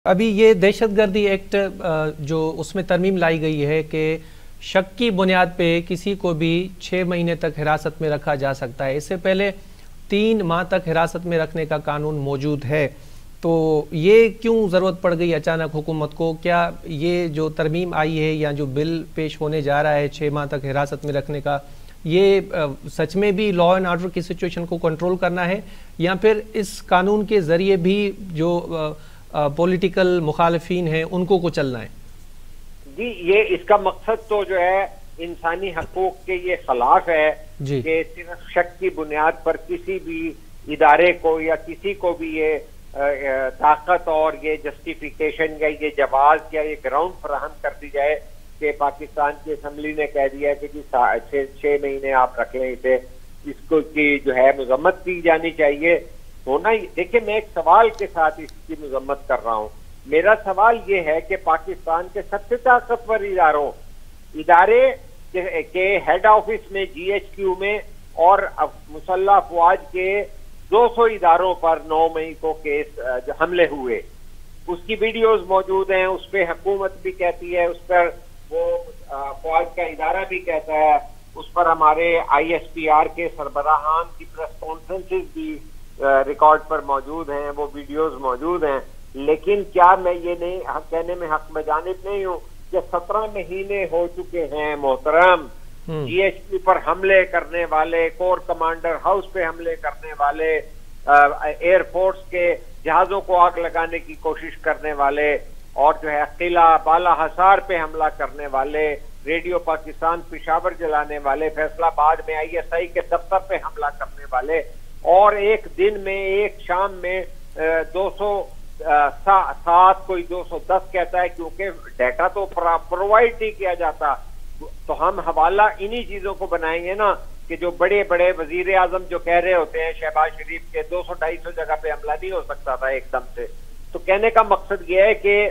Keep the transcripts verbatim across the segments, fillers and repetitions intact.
अभी ये दहशतगर्दी एक्ट जो उसमें तरमीम लाई गई है कि शक की बुनियाद पे किसी को भी छः महीने तक हिरासत में रखा जा सकता है। इससे पहले तीन माह तक हिरासत में रखने का कानून मौजूद है, तो ये क्यों ज़रूरत पड़ गई अचानक हुकूमत को? क्या ये जो तरमीम आई है या जो बिल पेश होने जा रहा है छः माह तक हिरासत में रखने का, ये सच में भी लॉ एंड ऑर्डर की सिचुएशन को कंट्रोल करना है या फिर इस कानून के ज़रिए भी जो पॉलिटिकल मुखालिफिन हैं उनको को चलना है? जी, ये इसका मकसद तो जो है इंसानी हकूक के ये खिलाफ है कि सिर्फ शक की बुनियाद पर किसी भी इदारे को या किसी को भी ये ताकत और ये जस्टिफिकेशन या ये जवाब या ये ग्राउंड फराहम कर दी जाए कि पाकिस्तान की असम्बली ने कह दिया कि जी छः छः महीने आप रख लें इसे, इसको की जो है मजम्मत की जानी चाहिए होना ही। देखिए, मैं एक सवाल के साथ इसकी मजम्मत कर रहा हूँ। मेरा सवाल ये है कि पाकिस्तान के सबसे ताकतवर इदारों इदारे के हेड ऑफिस में, जीएचक्यू में और मुसल्लह अफवाज के दो सौ इदारों पर नौ मई को केस हमले हुए, उसकी वीडियोस मौजूद हैं। उस पर हुकूमत भी कहती है, उस पर वो फौज का इदारा भी कहता है, उस पर हमारे आई एस पी आर के सरबराहान की प्रेस कॉन्फ्रेंसेस भी रिकॉर्ड पर मौजूद हैं, वो वीडियोस मौजूद हैं। लेकिन क्या मैं ये नहीं कहने में हक में जानिब नहीं हूँ कि सत्रह महीने हो चुके हैं मोहतरम, जीएचपी पर हमले करने वाले, कोर कमांडर हाउस पे हमले करने वाले, एयरफोर्स के जहाजों को आग लगाने की कोशिश करने वाले और जो है किला बाला हसार पे हमला करने वाले, रेडियो पाकिस्तान पेशावर जलाने वाले, फैसलाबाद में आईएसआई के दफ्तर पे हमला करने वाले, और एक दिन में एक शाम में दो सौ सात कोई दो सौ दस कहता है, क्योंकि डाटा तो प्रोवाइड नहीं किया जाता। तो हम हवाला इन्हीं चीजों को बनाएंगे ना कि जो बड़े बड़े वजीर आजम जो कह रहे होते हैं शहबाज शरीफ के दो सौ ढाई सौ जगह पे हमला नहीं हो सकता था एकदम से। तो कहने का मकसद ये है कि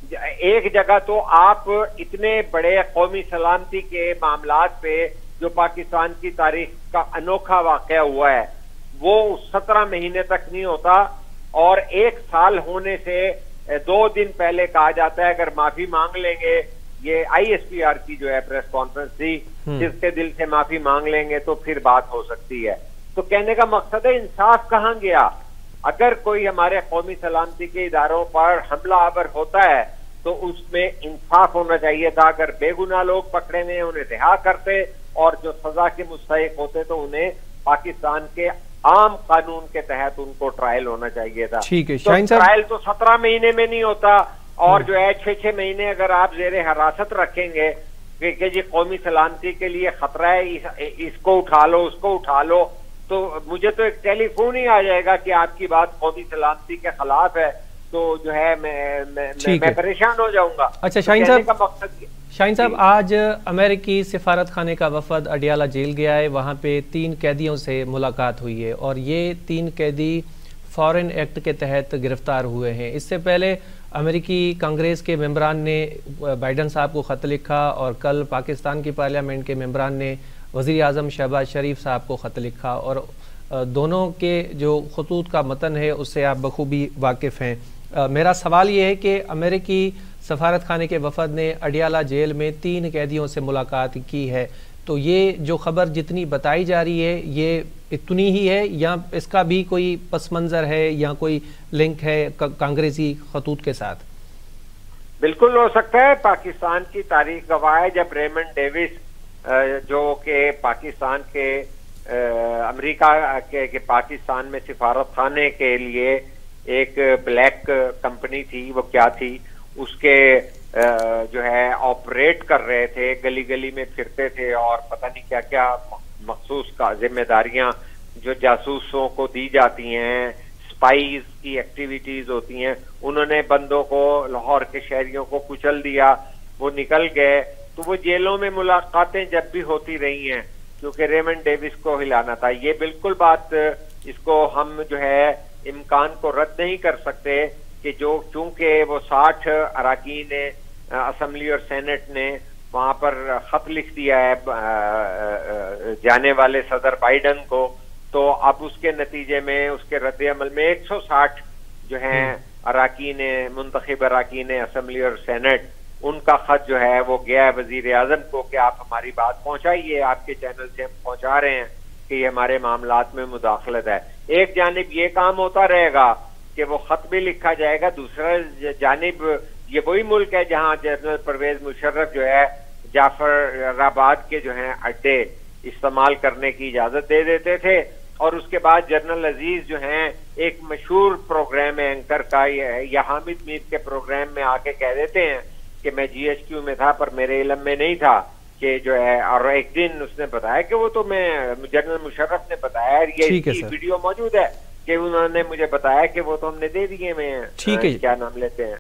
एक जगह तो आप इतने बड़े कौमी सलामती के मामलात पे जो पाकिस्तान की तारीख का अनोखा वाकया हुआ है वो सत्रह महीने तक नहीं होता, और एक साल होने से दो दिन पहले कहा जाता है अगर माफी मांग लेंगे, ये आईएसपीआर की जो है प्रेस कॉन्फ्रेंस थी, जिसके दिल से माफी मांग लेंगे तो फिर बात हो सकती है। तो कहने का मकसद है इंसाफ कहाँ गया? अगर कोई हमारे कौमी सलामती के इदारों पर हमला आवर होता है तो उसमें इंसाफ होना चाहिए था। अगर बेगुनाह लोग पकड़े हुए उन्हें रिहा करते और जो सजा के मुस्तहिक होते तो उन्हें पाकिस्तान के आम कानून के तहत उनको ट्रायल होना चाहिए था। ठीक है, तो ट्रायल तो सत्रह महीने में नहीं होता, और जो है छह छह महीने अगर आप जेरे हिरासत रखेंगे कि जी कौमी सलामती के लिए खतरा है, इस, इसको उठा लो उसको उठा लो, तो मुझे तो एक टेलीफोन ही आ जाएगा कि आपकी बात कौमी सलामती के खिलाफ है, तो जो है मैं मैं, मैं, मैं परेशान हो जाऊंगा। अच्छा शाहीन साहब, शाहीन साहब आज अमेरिकी सिफारत खाने का वफद अडियाला जेल गया है, वहाँ पे तीन कैदियों से मुलाकात हुई है और ये तीन कैदी फॉरेन एक्ट के तहत गिरफ्तार हुए हैं। इससे पहले अमेरिकी कांग्रेस के मेंबरान ने बाइडन साहब को ख़त लिखा और कल पाकिस्तान की पार्लियामेंट के मेंबरान ने वज़ीर आज़म शहबाज शरीफ साहब को ख़त लिखा, और दोनों के जो खतूत का मतन है उससे आप बखूबी वाकिफ़ हैं। Uh, मेरा सवाल ये है कि अमेरिकी सफारत खाने के वफद ने अडियाला जेल में तीन कैदियों से मुलाकात की है, तो ये जो खबर जितनी बताई जा रही है ये इतनी ही है या इसका भी कोई पस मंज़र है या कोई लिंक है कांग्रेसी खतूत के साथ? बिल्कुल हो सकता है। पाकिस्तान की तारीख गवाह है, जब रेमंड डेविस जो कि पाकिस्तान के अमेरिका के, के पाकिस्तान में सिफारत खाने के लिए एक ब्लैक कंपनी थी, वो क्या थी, उसके जो है ऑपरेट कर रहे थे, गली गली में फिरते थे और पता नहीं क्या क्या मखसूस का जिम्मेदारियां जो जासूसों को दी जाती हैं, स्पाइज की एक्टिविटीज होती हैं, उन्होंने बंदों को, लाहौर के शहरियों को कुचल दिया, वो निकल गए। तो वो जेलों में मुलाकातें जब भी होती रही हैं क्योंकि रेमंड डेविस को हिलाना था। ये बिल्कुल बात, इसको हम जो है इम्कान को रद्द नहीं कर सकते कि जो चूंकि वो साठ अराकीन असम्बली और सेनेट ने वहां पर खत लिख दिया है जाने वाले सदर बाइडन को, तो अब उसके नतीजे में उसके रद्द अमल में एक सौ साठ जो हैं अराकीन मुंतखब अराकीन असम्बली और सेनेट, उनका खत जो है वो गया है वजीर आजम को कि आप हमारी बात पहुंचाइए, आपके चैनल से हम पहुंचा रहे हैं कि ये हमारे मामलात में मुदाखलत है। एक जानिब ये काम होता रहेगा कि वो खत भी लिखा जाएगा, दूसरा जानिब ये वही मुल्क है जहां जनरल परवेज मुशर्रफ जो है जाफराबाद के जो है अड्डे इस्तेमाल करने की इजाजत दे देते थे, और उसके बाद जनरल अजीज जो हैं एक मशहूर प्रोग्राम एंकर का या हामिद मीर के प्रोग्राम में आके कह देते हैं कि मैं जीएचक्यू में था पर मेरे इल्म में नहीं था कि जो है, और एक दिन उसने बताया कि वो तो मैं जनरल मुशर्रफ ने बताया, ये इसकी वीडियो मौजूद है कि उन्होंने मुझे बताया कि वो तो हमने दे दिए। में ठीक है, क्या नाम लेते हैं,